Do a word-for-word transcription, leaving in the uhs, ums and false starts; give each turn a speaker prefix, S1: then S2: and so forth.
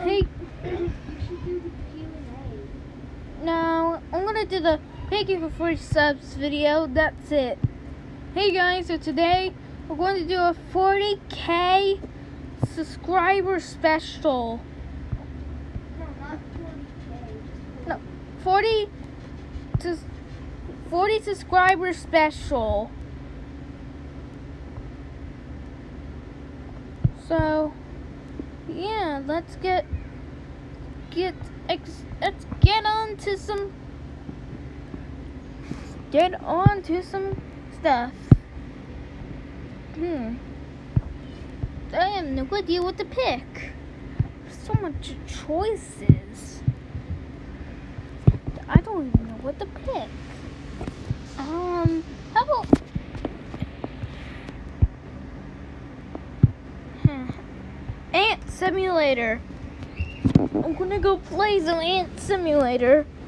S1: Hey,
S2: You should do the Q and
S1: no, I'm gonna do the thank you for forty subs video. That's it. Hey guys, so today we're going to do a forty K subscriber special.
S2: A. No, not forty K.
S1: No, forty to forty subscriber special. So, yeah, let's get get ex, let's get on to some get on to some stuff. Hmm. I have no idea what to pick. There's so much choices. I don't even know what to pick. Um, how about Ant Simulator? I'm gonna go play some Ant Simulator.